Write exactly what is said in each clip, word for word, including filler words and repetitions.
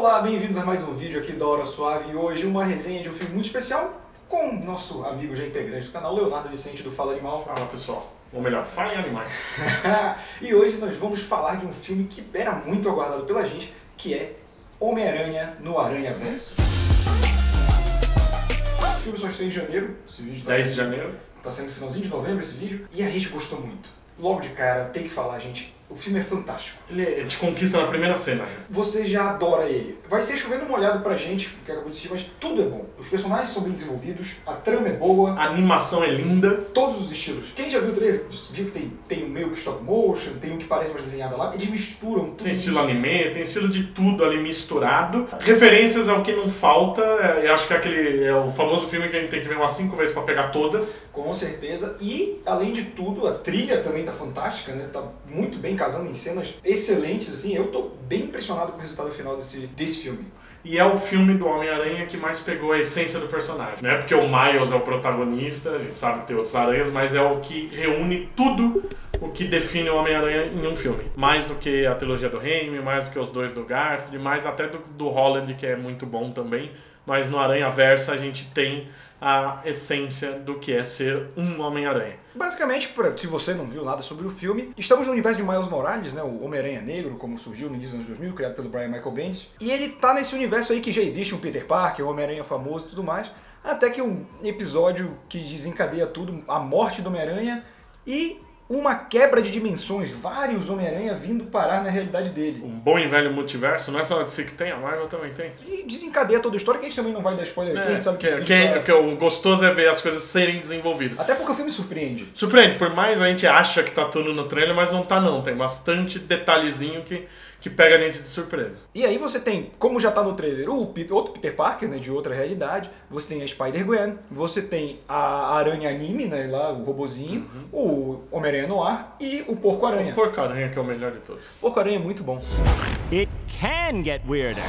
Olá, bem-vindos a mais um vídeo aqui da Hora Suave e hoje uma resenha de um filme muito especial com o nosso amigo já integrante do canal, Leonardo Vicente do Fala Animal. Fala pessoal, ou melhor, Fala em Animais. E hoje nós vamos falar de um filme que era muito aguardado pela gente, que é Homem-Aranha no Aranhaverso. O filme só estreia em janeiro, esse vídeo tá dez sendo, de janeiro. Tá sendo no finalzinho de novembro esse vídeo, e a gente gostou muito. Logo de cara, tem que falar, gente, o filme é fantástico. Ele te conquista na primeira cena. Né? Você já adora ele. Vai ser chovendo molhado pra gente, porque acabou de assistir, mas tudo é bom. Os personagens são bem desenvolvidos, a trama é boa. A animação é linda. Todos os estilos. Quem já viu o trailer, viu que tem, tem meio que stop motion, tem um que parece mais desenhado lá. Eles misturam tudo. Tem estilo isso. anime, tem estilo de tudo ali misturado. Referências ao que não falta. Eu acho que é aquele é o famoso filme que a gente tem que ver umas cinco vezes pra pegar todas. Com certeza. E, além de tudo, a trilha também tá fantástica, né? Tá muito bem casando em cenas excelentes, assim. Eu tô bem impressionado com o resultado final desse, desse filme. E é o filme do Homem-Aranha que mais pegou a essência do personagem. Não é porque o Miles é o protagonista, a gente sabe que tem outros aranhas, mas é o que reúne tudo o que define o Homem-Aranha em um filme. Mais do que a trilogia do Raimi, mais do que os dois do Garfield, mais até do, do Holland, que é muito bom também. Mas no Aranhaverso a gente tem a essência do que é ser um Homem-Aranha. Basicamente, se você não viu nada sobre o filme, estamos no universo de Miles Morales, né, o Homem-Aranha Negro, como surgiu no início dos anos dois mil, criado pelo Brian Michael Bendis. E ele tá nesse universo aí que já existe um Peter Parker, um Homem-Aranha famoso e tudo mais, até que um episódio que desencadeia tudo, a morte do Homem-Aranha e uma quebra de dimensões, vários Homem-Aranha vindo parar na realidade dele. Um bom e velho multiverso, não é só a D C que tem, a Marvel também tem. E desencadeia toda a história, que a gente também não vai dar spoiler aqui, é, a gente sabe que, que, isso que, é, que o gostoso é ver as coisas serem desenvolvidas. Até porque o filme surpreende. Surpreende, por mais a gente acha que tá tudo no trailer, mas não tá não, tem bastante detalhezinho que... que pega a gente de surpresa. E aí você tem, como já tá no trailer, o Peter, outro Peter Parker, né, de outra realidade, você tem a Spider-Gwen, você tem a Aranha Anime, né, lá, o robozinho, uhum. o Homem-Aranha Noir e o Porco-Aranha. O Porco-Aranha que é o melhor de todos. Porco-Aranha é muito bom. It can get weirder.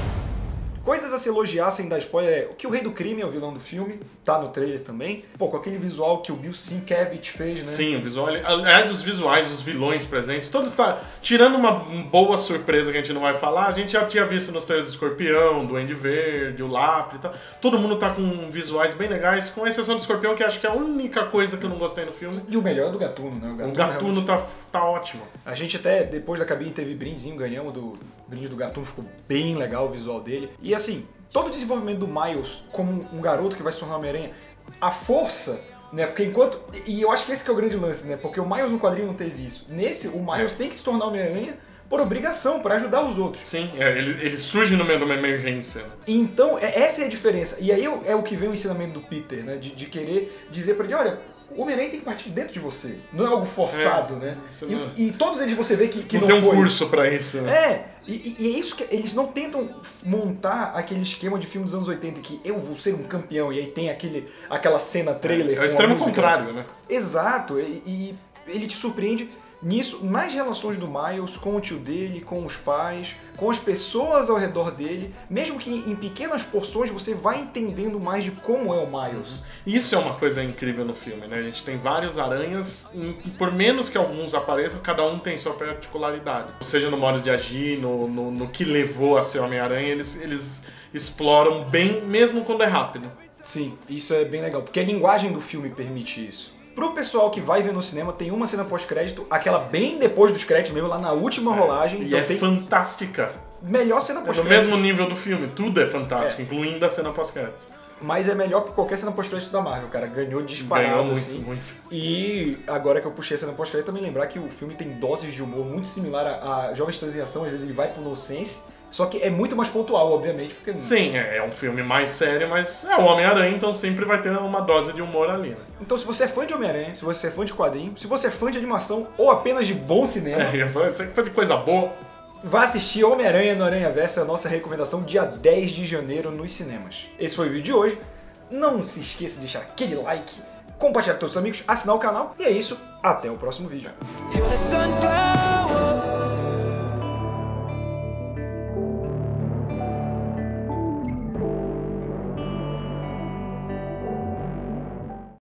Coisas a se elogiar sem dar spoiler é que o Rei do Crime é o vilão do filme, tá no trailer também. Pô, com aquele visual que o Bill Sienkiewicz fez, né? Sim, o visual. Aliás, os visuais dos vilões presentes, todos tá. Tirando uma boa surpresa que a gente não vai falar, a gente já tinha visto nos trailers do Escorpião, do Duende Verde, o Lápis e tal. Todo mundo tá com visuais bem legais, com exceção do Escorpião, que acho que é a única coisa que eu não gostei no filme. E o melhor é do Gatuno, né? O Gatuno, o Gatuno tá, tá ótimo. A gente até, depois da cabine, teve brindezinho, ganhamos do brinde do Gatuno, ficou bem legal o visual dele. E assim, todo o desenvolvimento do Miles como um garoto que vai se tornar Homem-Aranha, a força, né, porque enquanto... E eu acho que esse que é o grande lance, né, porque o Miles no quadrinho não teve isso. Nesse, o Miles tem que se tornar Homem-Aranha por obrigação, para ajudar os outros. Sim, é, ele, ele surge no meio de uma emergência. Né? Então, é, essa é a diferença. E aí é o que vem o ensinamento do Peter, né, de, de querer dizer pra ele, olha... O Homem-Aranha tem que partir de dentro de você. Não é algo forçado, é, né? E, e todos eles você vê que, que não, não tem um foi. curso pra isso, né? É, e, e é isso que eles não tentam montar aquele esquema de filme dos anos oitenta que eu vou ser um campeão e aí tem aquele, aquela cena trailer. É, é o extremo contrário, né? Exato, e, e ele te surpreende nisso, nas relações do Miles com o tio dele, com os pais, com as pessoas ao redor dele, mesmo que em pequenas porções você vai entendendo mais de como é o Miles. Isso é uma coisa incrível no filme, né? A gente tem vários aranhas, por menos que alguns apareçam, cada um tem sua particularidade. Seja no modo de agir, no, no, no que levou a ser Homem-Aranha, eles, eles exploram bem, mesmo quando é rápido. Sim, isso é bem legal, porque a linguagem do filme permite isso. Pro pessoal que vai ver no cinema, tem uma cena pós-crédito, aquela bem depois dos créditos mesmo, lá na última rolagem. É, então e é tem fantástica. Melhor cena É pós-crédito. do mesmo nível do filme, tudo é fantástico, é. incluindo a cena pós-crédito. Mas é melhor que qualquer cena pós-crédito da Marvel, cara. Ganhou disparado, Ganhou muito, assim. muito. E agora que eu puxei a cena pós-crédito, também lembrar que o filme tem doses de humor muito similar a, a Jovens Titãs em Ação, às vezes ele vai pro nonsense. Só que é muito mais pontual, obviamente, porque... Sim, é um filme mais sério, mas é o Homem-Aranha, então sempre vai ter uma dose de humor ali, né? Então se você é fã de Homem-Aranha, se você é fã de quadrinho, se você é fã de animação ou apenas de bom cinema... É, você é fã de coisa boa... Vá assistir Homem-Aranha no Aranhaverso, é a nossa recomendação dia dez de janeiro nos cinemas. Esse foi o vídeo de hoje. Não se esqueça de deixar aquele like, compartilhar com todos os amigos, assinar o canal. E é isso, até o próximo vídeo.